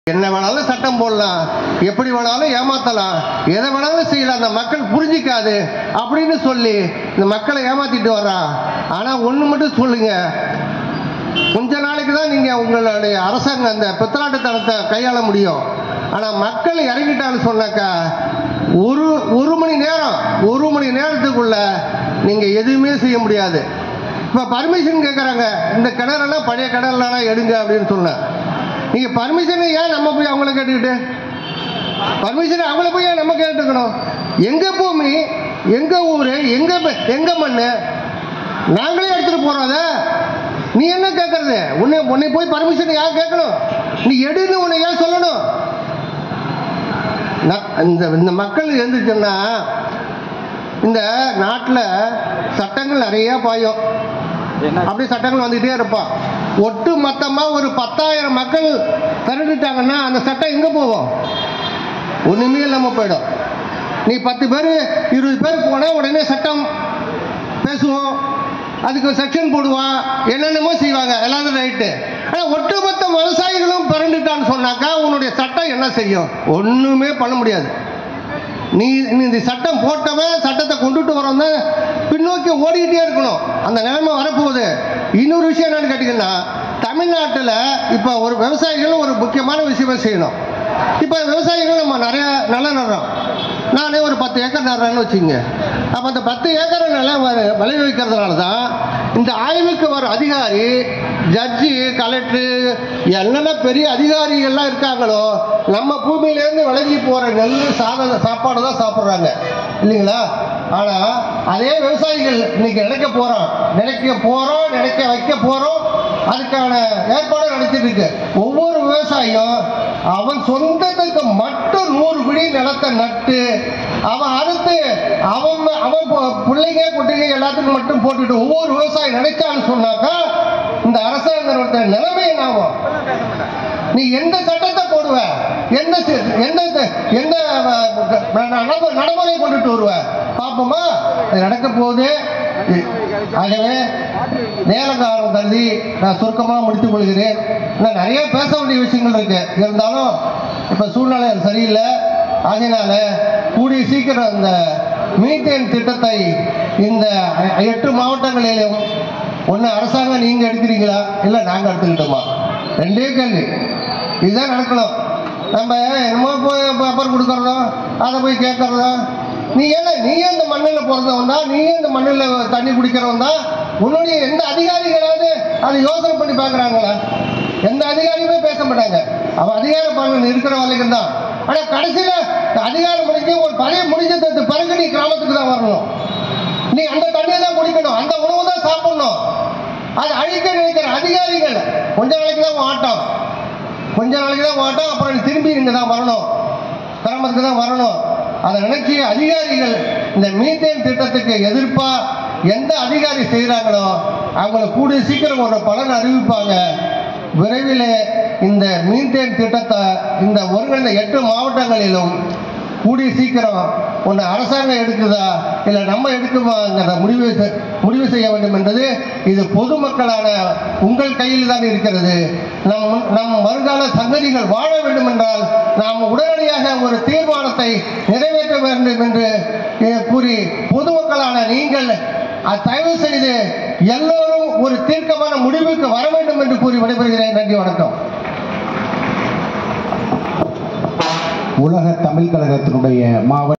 என்ன வேணாலும் சட்டம் போடலாம், எப்படி வேணாலும் ஏமாத்தலாம், எதை வேணாலும் செய்யலாம், அந்த மக்கள் புரிஞ்சிக்காது அப்படின்னு சொல்லி இந்த மக்களை ஏமாத்திட்டு வர்றா. ஆனா ஒண்ணு மட்டும் சொல்லுங்க, கொஞ்ச நாளைக்கு தான் நீங்க உங்களுடைய அரசாங்கம் அந்த பித்தலாட்டுத்தனத்தை கையாள முடியும். ஆனா மக்கள் இறங்கிட்டான்னு சொன்னாக்கா ஒரு மணி நேரத்துக்குள்ள நீங்க எதுவுமே செய்ய முடியாது. இப்ப பர்மிஷன் கேட்கறாங்க, இந்த கிணறெல்லாம் பழைய கிணறுலாம் எடுங்க அப்படின்னு சொன்ன, நீங்க பர்மிஷனை ஏன் நம்ம போய் அவங்கள கேட்டுக்கிட்டு, பர்மிஷனை அவங்கள போய் ஏன் நம்ம கேட்டுக்கணும்? எங்க பூமி, எங்க ஊரு, எங்க மண்ணு, நாங்களே எடுத்துட்டு போறோம். அத நீ என்ன கேட்கறது? உன்னை போய் பர்மிஷன் யார் கேட்கணும்? நீ எடுன்னு உன்னை ஏன் சொல்லணும்? இந்த மக்கள் எழுந்துச்சுன்னா இந்த நாட்டில் சட்டங்கள் நிறைய பாயும், அப்படி சட்டங்கள் வந்துட்டே இருப்பான். ஒட்டு மொத்தமா ஒரு 10,000 மக்கள் திரண்டுட்டாங்கன்னா அந்த சட்டம் எங்க போவோம்? ஒண்ணுமே இல்லாம போயிடும். நீ 10 பேர் 20 பேர் போனா உடனே சட்டம் பேசுவோம், அதுக்கு செக்ஷன் போடுவான், என்னென்னமோ செய்வாங்க, எல்லாரும் ரைட்டு. ஆனா ஒட்டுமொத்த விவசாயிகளும் பிறண்டுட்டான்னு சொன்னாக்கா உன்னுடைய சட்டம் என்ன செய்யும்? ஒண்ணுமே பண்ண முடியாது. நீ இந்த சட்டம் போட்டவன் சட்டத்தை கொண்டுட்டு வரவங்க பின்னோக்கி ஓடிக்கிட்டே இருக்கணும். அந்த நிலைமை வரப்போகுது. இன்னொரு விஷயம் என்னன்னு கேட்டீங்கன்னா, தமிழ்நாட்டில் இப்போ ஒரு விவசாயிகள் ஒரு முக்கியமான விஷயமா செய்யணும். இப்போ விவசாயிகள் நம்ம நிறைய நிலம் நடுறோம். நானே ஒரு 10 ஏக்கர் நடுறேன்னு வச்சுங்க. அப்போ அந்த 10 ஏக்கர் நிலம் விளை வைக்கிறதுனால தான் இந்த ஆய்வுக்கு வர அதிகாரி, ஜட்ஜி, கலெக்டர், என்னென்ன பெரிய அதிகாரிகள்லாம் இருக்காங்களோ நம்ம பூமியிலேருந்து விளங்கி போகிற நெல் சாப்பாடு தான் சாப்பிட்றாங்க இல்லைங்களா? ஆனால் அதே விவசாயிகள் இன்னைக்கு நினைக்க வைக்க போகிறோம், அதுக்கான ஏற்பாடு நடத்திட்டு இருக்கு. ஒவ்வொரு விவசாயியும் அவன் சொந்தத்துக்கு மட்டும் 100 பிடி நிலத்தை நட்டு அவன் அறுத்து அவன் பிள்ளைங்க குட்டிங்க எல்லாத்துக்கும் மட்டும் போட்டுட்டு ஒவ்வொரு விவசாயி நினைச்சான்னு சொன்னாக்கா இந்த அரசாங்க நிலைமை என்னாகும்? நீ எந்த சட்டத்தை போடுவ, எந்த நடைமுறை கொண்டுட்டு வருவ பார்ப்போமா? நடக்க போகுது. ஆகவே நேரங்காலம் கருதி நான் சுருக்கமாக முடித்துக் கொள்கிறேன். இன்னும் நிறைய பேச வேண்டிய விஷயங்கள் இருக்கு, இருந்தாலும் இப்ப சூழ்நிலை சரியில்லை. ஆகையினால கூடிய சீக்கிரம் இந்த மீத்தேன் திட்டத்தை இந்த 8 மாவட்டங்களிலும் ஒன்று அரசாங்கம் நீங்க எடுக்கிறீங்களா இல்லை நாங்க எடுத்துக்கிட்டோமா? 2 கேள்வி. இதுதான் நடக்கணும். நம்ம என்னமோ போய் பேப்பர் கொடுக்கறதோ அதை போய் கேட்கறதோ, நீ இந்த மண்ணில் பிறந்தவன் தான், நீ இந்த மண்ணில் தண்ணி குடிக்கிறவன் தான். உன்னுடைய எந்த அதிகாரிகளாவது அதை யோசனை பண்ணி பார்க்குறாங்களா? எந்த அதிகாரியுமே பேச மாட்டாங்க. அவன் அதிகார பலன் இருக்கிற வரைக்கும் தான். ஆனால் கடைசியில் அதிகாரம் முடிஞ்சு ஒரு பழைய முடிஞ்சதுக்கு பிறகு நீ கிராமத்துக்கு தான் வரணும். நீ அந்த தண்ணியை தான் குடிக்கணும், அந்த உணவு தான் சாப்பிடணும். அதை அழிக்க நினைக்கிற அதிகாரிகள் கொஞ்ச நாளைக்கு தான் ஆட்டம், அப்புறம் திரும்பி இங்கே தான் வரணும், கிராமத்துக்கு தான் வரணும். அதை நினைச்சு அதிகாரிகள் இந்த மீத்தேன் திட்டத்துக்கு எதிர்ப்பா எந்த அதிகாரி செய்கிறாங்களோ அவங்களை கூடிய சீக்கிரம் ஒரு பலன் அறிவிப்பாங்க. விரைவில் இந்த மீத்தேன் திட்டத்தை இந்த ஒருங்கிணைந்த 8 மாவட்டங்களிலும் கூடிய சீக்கிரம் ஒன்று அரசாங்கம் எடுக்குதா இல்லை நம்ம எடுக்குமாங்கிறத முடிவு செய்ய வேண்டும் என்பது இது பொதுமக்களான உங்கள் கையில் தான் இருக்கிறது. நம் வருங்கால சங்கதிகள் வாழ வேண்டும் என்றால் நாம் உடனடியாக ஒரு தீர்மானத்தை நிறைவேற்ற வேண்டும் என்று கூறி பொதுமக்களான நீங்கள் தயவு செய்து எல்லோரும் ஒரு தீர்க்கமான முடிவுக்கு வர வேண்டும் என்று கூறி விடைபெறுகிறேன். நன்றி, வணக்கம். உலக தமிழ் கழகத்தினுடைய மாவட்ட